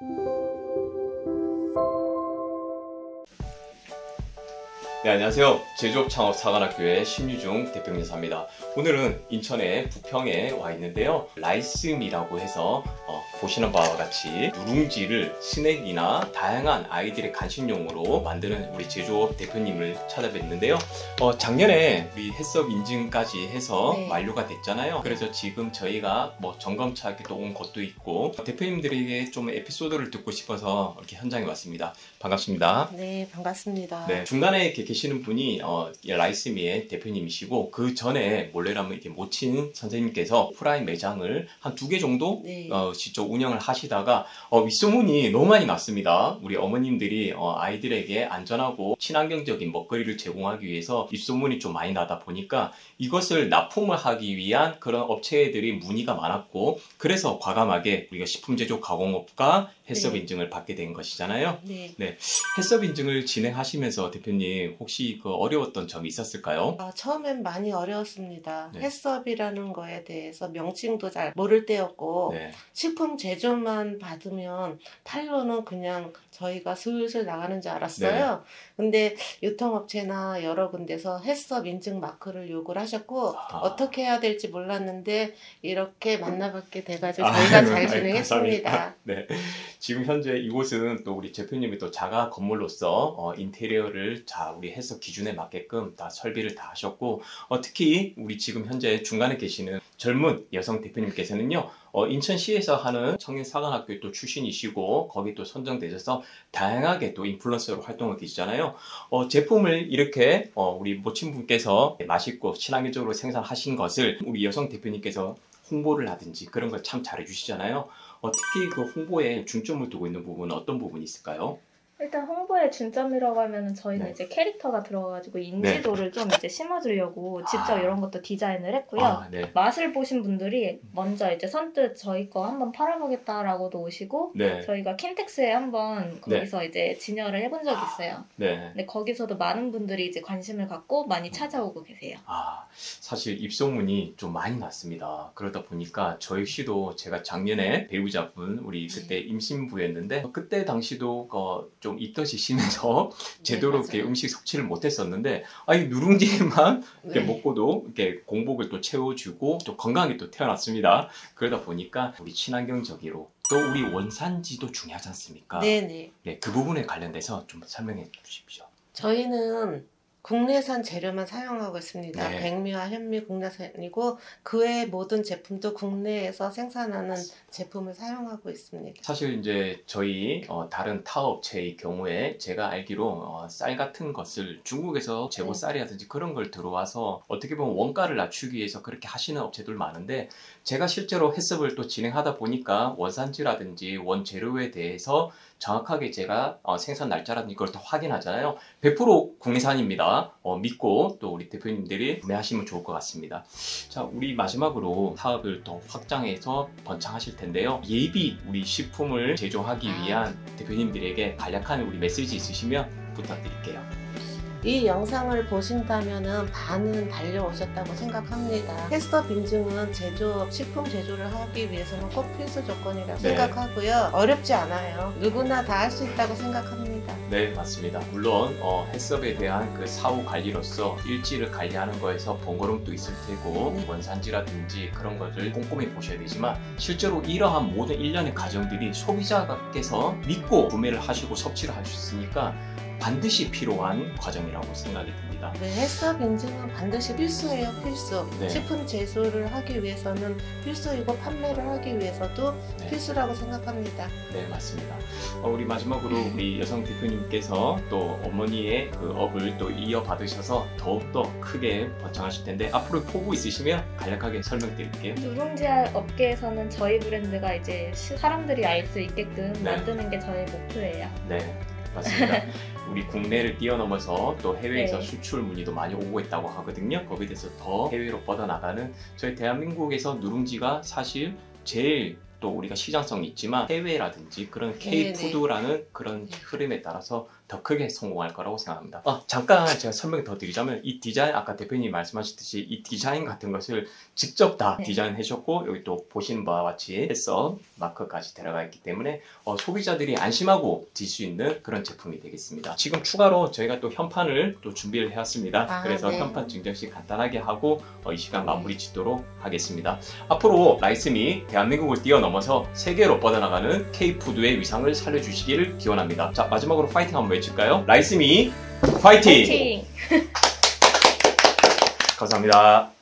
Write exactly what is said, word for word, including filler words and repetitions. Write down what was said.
네, 안녕하세요. 제조업 창업 사관학교의 신유중 대표님사입니다. 오늘은 인천의 부평에 와 있는데요. 라이스미라고 해서 어, 보시는 바와 같이 누룽지를 스낵이나 다양한 아이들의 간식용으로 만드는 우리 제조업 대표님을 찾아뵀는데요. 어, 작년에 우리 햇섭 인증까지 해서 네. 완료가 됐잖아요. 그래서 지금 저희가 뭐 점검차에 또 온 것도 있고 대표님들에게 좀 에피소드를 듣고 싶어서 이렇게 현장에 왔습니다. 반갑습니다. 네, 반갑습니다. 네, 중간에 이렇게 계시는 분이 어, 라이스미의 대표님이시고 그 전에 몰래라면 이렇게 모친 선생님께서 프라임 매장을 한 두 개 정도 네. 어, 직접 운영을 하시다가 어, 윗소문이 너무 많이 났습니다. 우리 어머님들이 어, 아이들에게 안전하고 친환경적인 먹거리를 제공하기 위해서 윗소문이 좀 많이 나다 보니까 이것을 납품을 하기 위한 그런 업체들이 문의가 많았고 그래서 과감하게 우리가 식품제조가공업과 햇섭 네. 인증을 받게 된 것이잖아요. 네. 네, 햇섭 인증을 진행하시면서 대표님 혹시 그 어려웠던 점이 있었을까요? 아, 처음엔 많이 어려웠습니다. 네. 햇섭이라는 거에 대해서 명칭도 잘 모를 때였고 네, 식품 제조만 받으면 판로는 그냥 저희가 슬슬 나가는 줄 알았어요. 근데 유통업체나 여러 군데서 햇섭 인증 마크를 요구를 하셨고 아. 어떻게 해야 될지 몰랐는데 이렇게 만나뵙게 돼가지고 아, 저희가 아유, 잘 아유, 진행했습니다. 감사합니다. 네, 지금 현재 이곳은 또 우리 대표님이 또 자가 건물로서 어, 인테리어를 자 우리 햇섭 기준에 맞게끔 다 설비를 다 하셨고 어, 특히 우리 지금 현재 중간에 계시는 젊은 여성 대표님께서는요. 어, 인천시에서 하는 청년사관학교 또 출신이시고 거기 또 선정되셔서 다양하게 또 인플루언서로 활동을 계시잖아요. 어, 제품을 이렇게 어, 우리 모친분께서 맛있고 친환경적으로 생산하신 것을 우리 여성 대표님께서 홍보를 하든지 그런 걸 참 잘해주시잖아요. 어, 특히 그 홍보에 중점을 두고 있는 부분은 어떤 부분이 있을까요? 일단 홍보의 중점이라고 하면은 저희는 네. 이제 캐릭터가 들어가가지고 인지도를 좀 이제 심어주려고 직접 아. 이런 것도 디자인을 했고요. 아, 네. 맛을 보신 분들이 먼저 이제 선뜻 저희 거 한번 팔아보겠다라고도 오시고 네. 저희가 킨텍스에 한번 거기서 이제 진열을 해본 적이 있어요. 네. 근데 거기서도 많은 분들이 이제 관심을 갖고 많이 찾아오고 계세요. 아, 사실 입소문이 좀 많이 났습니다. 그러다 보니까 저 역시도 제가 작년에 배우자분 우리 그때 임신부였는데 그때 당시도 어, 좀 입덧이 심해서 제대로 네, 이렇게 맞아요. 음식 섭취를 못했었는데 아이 누룽지만 이렇게 네. 먹고도 이렇게 공복을 또 채워주고 또 건강하게 또 태어났습니다. 그러다 보니까 우리 친환경적으로 또 우리 원산지도 중요하지 않습니까? 네네. 네, 그 부분에 관련돼서 좀 설명해 주십시오. 저희는 국내산 재료만 사용하고 있습니다. 네. 백미와 현미 국내산이고 그 외 모든 제품도 국내에서 생산하는 제품을 사용하고 있습니다. 사실 이제 저희 어, 다른 타 업체의 경우에 제가 알기로 어, 쌀 같은 것을 중국에서 재고 네. 쌀이라든지 그런 걸 들어와서 어떻게 보면 원가를 낮추기 위해서 그렇게 하시는 업체들 많은데 제가 실제로 햇섭을 또 진행하다 보니까 원산지라든지 원재료에 대해서 정확하게 제가 어, 생산 날짜라든지 그걸 또 확인하잖아요. 백 퍼센트 국내산입니다. 어, 믿고 또 우리 대표님들이 구매하시면 좋을 것 같습니다. 자, 우리 마지막으로 사업을 더 확장해서 번창하실 텐데요. 예비 우리 식품을 제조하기 위한 대표님들에게 간략한 우리 메시지 있으시면 부탁드릴게요. 이 영상을 보신다면 반은 달려오셨다고 생각합니다. 햇섭 인증은 제조, 식품 제조를 하기 위해서는 꼭 필수 조건이라고 네. 생각하고요. 어렵지 않아요. 누구나 다 할 수 있다고 생각합니다. 네, 맞습니다. 물론 어, 햇섭에 대한 그 사후 관리로서 일지를 관리하는 거에서 번거롭도 있을 테고 네. 원산지라든지 그런 것을 꼼꼼히 보셔야 되지만 실제로 이러한 모든 일련의 과정들이 소비자께서 믿고 구매를 하시고 섭취를 하셨으니까 반드시 필요한 과정이라고 생각이 듭니다. 네, 햇섭 인증은 반드시 필수예요, 필수. 네. 식품 제조를 하기 위해서는 필수이고 판매를 하기 위해서도 네. 필수라고 생각합니다. 네, 맞습니다. 어, 우리 마지막으로 우리 여성 대표님께서 또 어머니의 그 업을 또 이어받으셔서 더욱더 크게 번창하실 텐데 앞으로 포부 있으시면 간략하게 설명드릴게요. 누룽지 업계에서는 저희 브랜드가 이제 사람들이 알 수 있게끔 네. 만드는 게 저희 목표예요. 네, 맞습니다. 우리 국내를 뛰어넘어서 또 해외에서 네. 수출 문의도 많이 오고 있다고 하거든요. 거기에 대해서 더 해외로 뻗어나가는 저희 대한민국에서 누룽지가 사실 제일 또 우리가 시장성이 있지만 해외라든지 그런 네네. K푸드라는 그런 흐름에 따라서 더 크게 성공할 거라고 생각합니다. 아, 잠깐 제가 설명 더 드리자면 이 디자인, 아까 대표님이 말씀하셨듯이 이 디자인 같은 것을 직접 다 네. 디자인해 주셨고 여기 또 보시는 바와 같이 해서 마크까지 들어가 있기 때문에 어, 소비자들이 안심하고 들 수 있는 그런 제품이 되겠습니다. 지금 추가로 저희가 또 현판을 또 준비를 해왔습니다. 아, 그래서 네. 현판 증정식 간단하게 하고 어, 이 시간 마무리 짓도록 하겠습니다. 앞으로 라이스미 대한민국을 뛰어넘어서 세계로 뻗어나가는 K푸드의 위상을 살려주시기를 기원합니다. 자, 마지막으로 파이팅 한번 외칠까요? 라이스미 파이팅! 파이팅! 감사합니다.